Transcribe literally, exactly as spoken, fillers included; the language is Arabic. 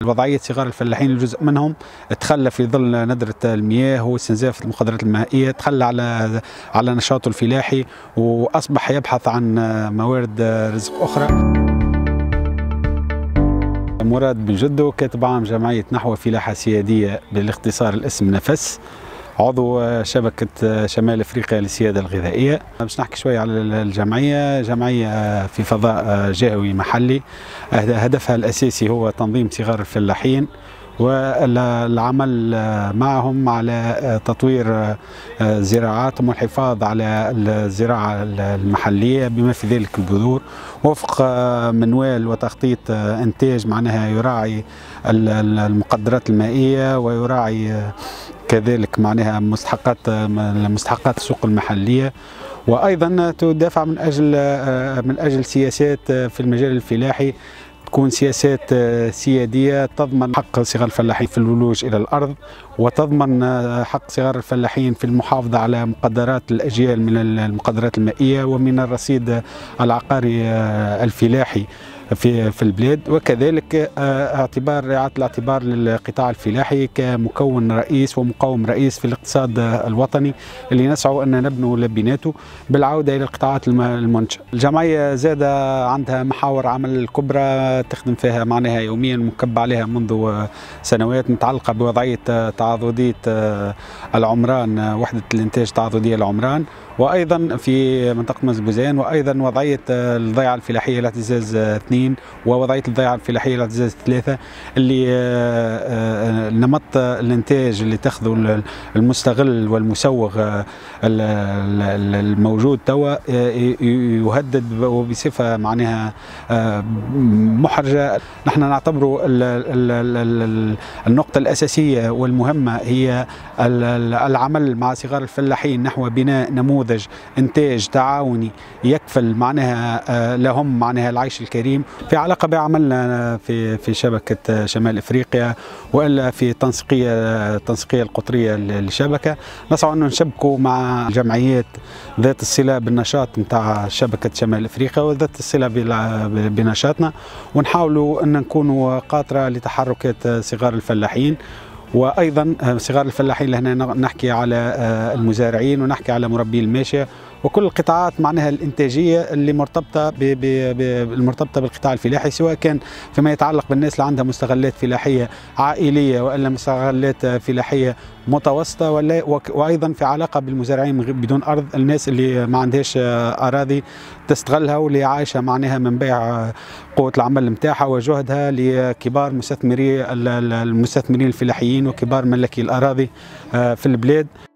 وضعية صغار الفلاحين الجزء منهم تخلى في ظل ندرة المياه واستنزاف المقدرات المائية، تخلى على على نشاطه الفلاحي وأصبح يبحث عن موارد رزق أخرى. مراد بن جدو كاتب عام جمعية نحو فلاحة سيادية بالاختصار الاسم نفس، عضو شبكة شمال افريقيا للسيادة الغذائية. باش نحكي شوية على الجمعية. جمعية في فضاء جهوي محلي، هدفها الأساسي هو تنظيم صغار الفلاحين والعمل معهم على تطوير زراعاتهم والحفاظ على الزراعة المحلية بما في ذلك البذور، وفق منوال وتخطيط إنتاج معناها يراعي المقدرات المائية ويراعي كذلك معناها مستحقات مستحقات السوق المحلية، وايضا تدافع من اجل من اجل سياسات في المجال الفلاحي تكون سياسات سيادية تضمن حق صغار الفلاحين في الولوج إلى الأرض، وتضمن حق صغار الفلاحين في المحافظة على مقدرات الأجيال من المقدرات المائية ومن الرصيد العقاري الفلاحي في في البلاد، وكذلك اعتبار رعاية الاعتبار للقطاع الفلاحي كمكون رئيس ومقوم رئيس في الاقتصاد الوطني اللي نسعى ان نبنوا لبناته بالعودة إلى القطاعات المنشئة. الجمعية زاد عندها محاور عمل كبرى تخدم فيها معناها يوميا مكب عليها منذ سنوات، متعلقة بوضعية تعاضدية العمران، وحدة الإنتاج التعاضدية العمران، وأيضا في منطقة مزبوزان، وأيضا وضعية الضيعة الفلاحية الاعتزاز اثنين ووضعية الضيعة الفلاحية الاعتزاز ثلاثة، اللي نمط الإنتاج اللي تاخذه المستغل والمسوغ الموجود توا يهدد وبصفة معناها محرجة. نحن نعتبر النقطة الأساسية والمهمة هي العمل مع صغار الفلاحين نحو بناء نموذج إنتاج تعاوني يكفل معناها لهم معناها العيش الكريم، في علاقة بعملنا في في شبكة شمال افريقيا والا في تنسيقية التنسيقية القطرية للشبكة. نسعى أن نشبكوا مع جمعيات ذات الصلة بالنشاط نتاع شبكة شمال افريقيا وذات الصلة بنشاطنا، ونحاولوا أن نكونوا قاطرة لتحركات صغار الفلاحين، وايضا صغار الفلاحين لهنا نحكي على المزارعين ونحكي على مربي الماشيه وكل القطاعات معناها الانتاجيه اللي مرتبطه المرتبطه بالقطاع الفلاحي، سواء كان فيما يتعلق بالناس اللي عندها مستغلات فلاحيه عائليه والا مستغلات فلاحيه متوسطه، ولا وايضا في علاقه بالمزارعين بدون ارض، الناس اللي ما عندهاش اراضي تستغلها واللي عايشه معناها من بيع قوه العمل نتاعها وجهدها لكبار مستثمري المستثمرين الفلاحيين وكبار ملكي الاراضي في البلاد.